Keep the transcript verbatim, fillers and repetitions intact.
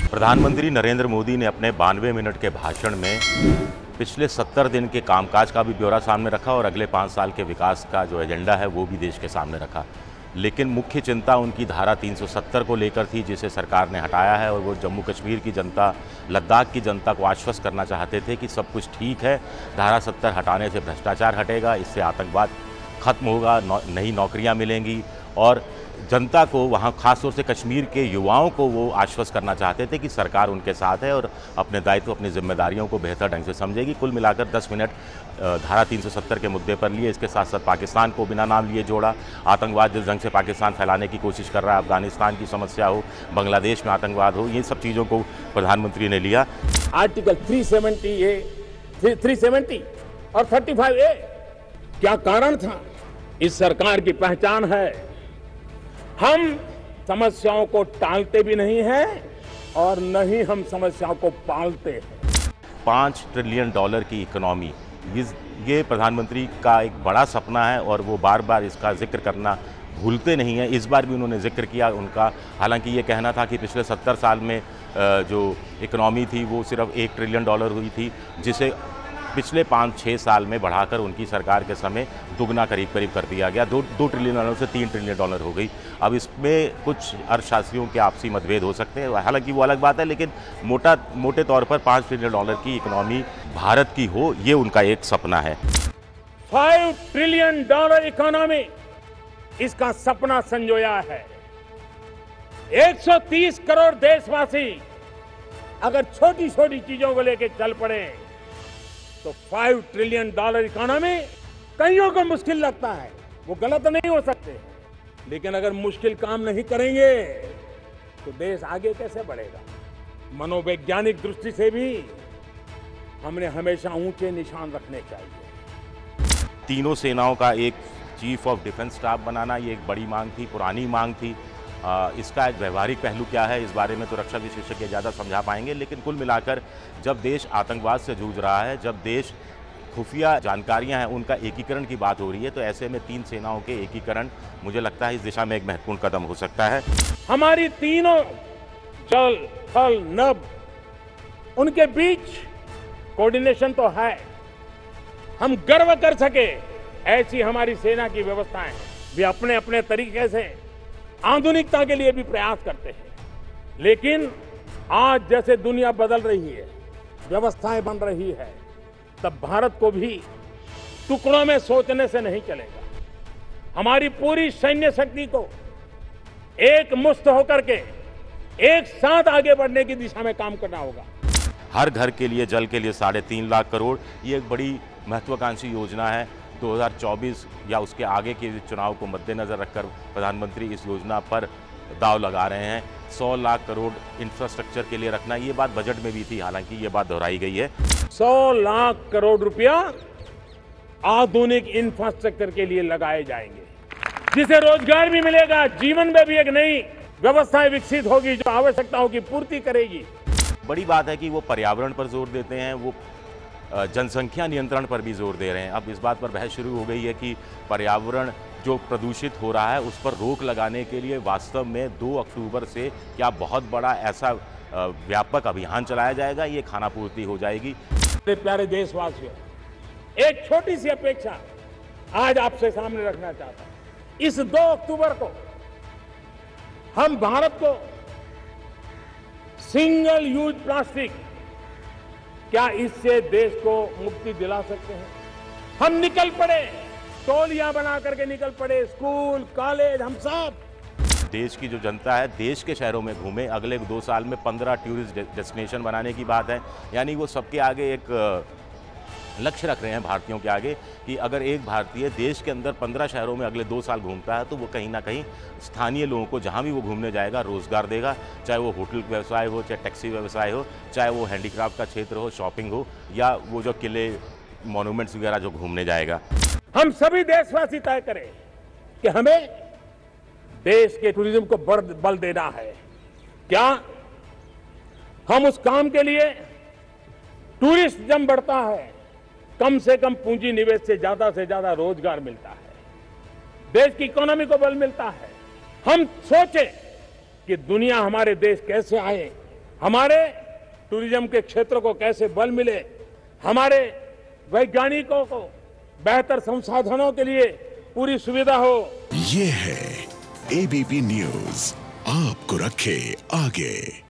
प्रधानमंत्री नरेंद्र मोदी ने अपने बानवे मिनट के भाषण में पिछले सत्तर दिन के कामकाज का भी ब्यौरा सामने रखा और अगले पाँच साल के विकास का जो एजेंडा है वो भी देश के सामने रखा। लेकिन मुख्य चिंता उनकी धारा तीन सौ सत्तर को लेकर थी, जिसे सरकार ने हटाया है, और वो जम्मू कश्मीर की जनता, लद्दाख की जनता को आश्वस्त करना चाहते थे कि सब कुछ ठीक है, धारा सत्तर हटाने से भ्रष्टाचार हटेगा, इससे आतंकवाद खत्म होगा, नौ, नई नौकरियां मिलेंगी, और जनता को वहाँ खासतौर से कश्मीर के युवाओं को वो आश्वस्त करना चाहते थे कि सरकार उनके साथ है और अपने दायित्व, अपनी जिम्मेदारियों को बेहतर ढंग से समझेगी। कुल मिलाकर दस मिनट धारा तीन सौ सत्तर के मुद्दे पर लिए। इसके साथ साथ पाकिस्तान को बिना नाम लिए जोड़ा। आतंकवाद जिस ढंग से पाकिस्तान फैलाने की कोशिश कर रहा है, अफगानिस्तान की समस्या हो, बांग्लादेश में आतंकवाद हो, ये सब चीज़ों को प्रधानमंत्री ने लिया। आर्टिकल तीन सौ सत्तर ए, तीन सौ सत्तर और पैंतीस ए, क्या कारण था? इस सरकार की पहचान है, हम समस्याओं को टालते भी नहीं हैं और न ही हम समस्याओं को पालते हैं। पाँच ट्रिलियन डॉलर की इकोनॉमी, ये प्रधानमंत्री का एक बड़ा सपना है और वो बार बार इसका जिक्र करना भूलते नहीं हैं। इस बार भी उन्होंने जिक्र किया उनका। हालांकि ये कहना था कि पिछले सत्तर साल में जो इकोनॉमी थी वो सिर्फ एक ट्रिलियन डॉलर हुई थी, जिसे पिछले पाँच छः साल में बढ़ाकर उनकी सरकार के समय दुगना करीब करीब कर दिया गया। दो दो ट्रिलियन डॉलर से तीन ट्रिलियन डॉलर हो गई। अब इसमें कुछ अर्थशास्त्रियों के आपसी मतभेद हो सकते हैं, हालांकि वो अलग बात है, लेकिन मोटा मोटे तौर पर पाँच ट्रिलियन डॉलर की इकोनॉमी भारत की हो, ये उनका एक सपना है। फाइव ट्रिलियन डॉलर इकोनॉमी, इसका सपना संजोया है। एक सौ तीस करोड़ देशवासी अगर छोटी छोटी चीजों को लेकर चल पड़े तो फाइव ट्रिलियन डॉलर इकोनॉमी कईयों को मुश्किल लगता है, वो गलत नहीं हो सकते, लेकिन अगर मुश्किल काम नहीं करेंगे तो देश आगे कैसे बढ़ेगा? मनोवैज्ञानिक दृष्टि से भी हमने हमेशा ऊंचे निशान रखने चाहिए। तीनों सेनाओं का एक चीफ ऑफ डिफेंस स्टाफ बनाना, ये एक बड़ी मांग थी, पुरानी मांग थी। आ, इसका एक व्यवहारिक पहलू क्या है, इस बारे में तो रक्षा विशेषज्ञ ज़्यादा समझा पाएंगे, लेकिन कुल मिलाकर जब देश आतंकवाद से जूझ रहा है, जब देश खुफिया जानकारियां हैं उनका एकीकरण की बात हो रही है, तो ऐसे में तीन सेनाओं के एकीकरण मुझे लगता है इस दिशा में एक महत्वपूर्ण कदम हो सकता है। हमारी तीनों जल, थल, नभ, उनके बीच कोऑर्डिनेशन तो है, हम गर्व कर सके ऐसी हमारी सेना की व्यवस्थाएं भी अपने अपने तरीके से आधुनिकता के लिए भी प्रयास करते हैं। लेकिन आज जैसे दुनिया बदल रही है, व्यवस्थाएं बन रही है, तब भारत को भी टुकड़ों में सोचने से नहीं चलेगा। हमारी पूरी सैन्य शक्ति को एक मुश्त होकर के एक साथ आगे बढ़ने की दिशा में काम करना होगा। हर घर के लिए जल के लिए साढ़े तीन लाख करोड़, ये एक बड़ी महत्वाकांक्षी योजना है। दो हज़ार चौबीस या उसके आगे के चुनाव को मद्देनजर रखकर प्रधानमंत्री इस योजना पर दाव लगा रहे हैं। सौ लाख करोड़ इंफ्रास्ट्रक्चर के लिए रखना, ये बात बजट में भी थी, हालांकि ये बात दोहराई गई है। सौ लाख करोड़ रुपया आधुनिक इंफ्रास्ट्रक्चर के लिए लगाए जाएंगे, जिसे रोजगार भी मिलेगा, जीवन में भी एक नई व्यवस्थाएं विकसित होगी जो आवश्यकताओं की पूर्ति करेगी। बड़ी बात है कि वो पर्यावरण पर जोर देते हैं, वो जनसंख्या नियंत्रण पर भी जोर दे रहे हैं। अब इस बात पर बहस शुरू हो गई है कि पर्यावरण जो प्रदूषित हो रहा है उस पर रोक लगाने के लिए वास्तव में दो अक्टूबर से क्या बहुत बड़ा ऐसा व्यापक अभियान चलाया जाएगा, ये खाना पूर्ति हो जाएगी। मेरे प्यारे देशवासियों, एक छोटी सी अपेक्षा आज आपसे सामने रखना चाहता हूं। इस दो अक्टूबर को हम भारत को सिंगल यूज प्लास्टिक, क्या इससे देश को मुक्ति दिला सकते हैं? हम निकल पड़े, टोलियां बना करके निकल पड़े, स्कूल, कॉलेज, हम सब। देश की जो जनता है देश के शहरों में घूमे, अगले दो साल में पंद्रह टूरिस्ट डेस्टिनेशन बनाने की बात है। यानी वो सबके आगे एक लक्ष्य रख रहे हैं भारतीयों के आगे कि अगर एक भारतीय देश के अंदर पंद्रह शहरों में अगले दो साल घूमता है तो वो कहीं ना कहीं स्थानीय लोगों को जहाँ भी वो घूमने जाएगा रोजगार देगा, चाहे वो होटल व्यवसाय हो, चाहे टैक्सी व्यवसाय हो, चाहे वो हैंडीक्राफ्ट का क्षेत्र हो, शॉपिंग हो, या वो जो किले, मॉन्यूमेंट्स वगैरह जो घूमने जाएगा। हम सभी देशवासी तय करें कि हमें देश के टूरिज्म को बल देना है। क्या हम उस काम के लिए टूरिस्ट जब बढ़ता है, कम से कम पूंजी निवेश से ज्यादा से ज्यादा रोजगार मिलता है, देश की इकोनॉमी को बल मिलता है। हम सोचें कि दुनिया हमारे देश कैसे आए, हमारे टूरिज्म के क्षेत्र को कैसे बल मिले, हमारे वैज्ञानिकों को बेहतर संसाधनों के लिए पूरी सुविधा हो। ये है एबीपी न्यूज़, आपको रखे आगे।